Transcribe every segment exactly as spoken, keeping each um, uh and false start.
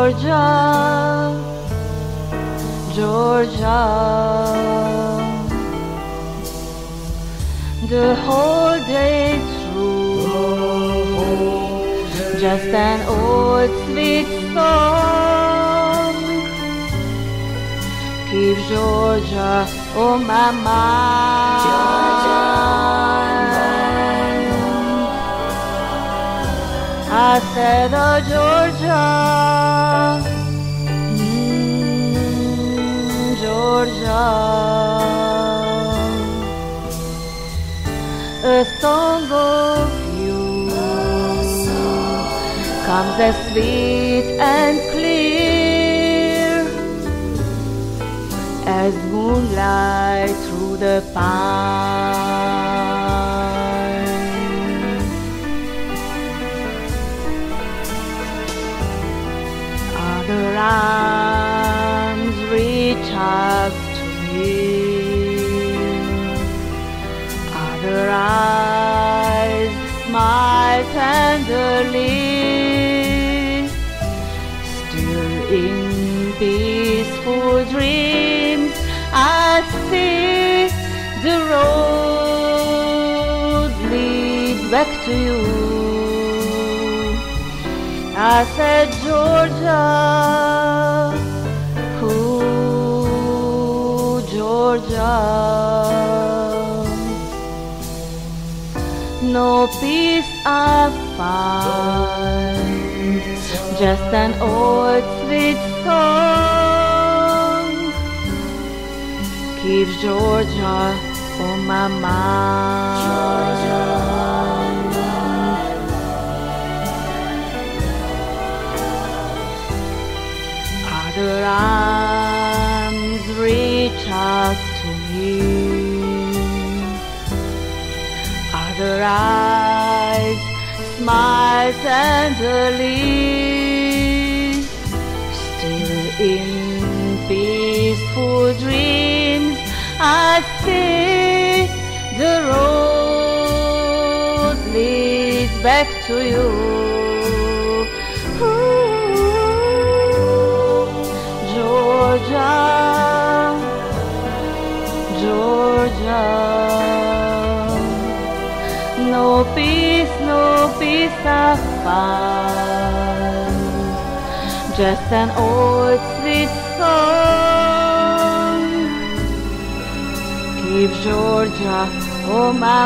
Georgia, Georgia. The whole day through, just an old sweet song keeps Georgia on my mind. Georgia, I said, oh Georgia, mm, Georgia. A song of you comes as sweet and clear as moonlight through the pines. Other arms reach out to me, other eyes smile tenderly, still in peaceful dreams I see the road leads back to you. I said, Georgia, ooh, Georgia. No peace I find, just an old sweet song keeps Georgia on my mind. Georgia, other arms reach out to me, other eyes smile tenderly, still in peaceful dreams I see the road leads back to you. Ooh, Georgia, Georgia. No peace, no peace I find, just an old sweet song keeps Georgia on my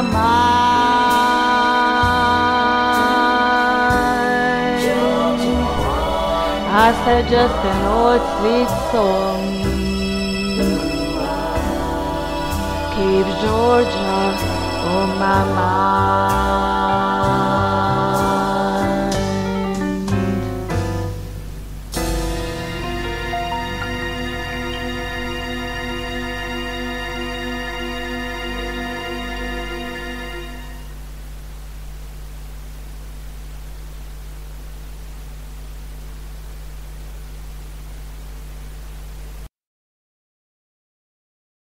mind. Georgia. I said just an old sweet song keeps Georgia on my mind.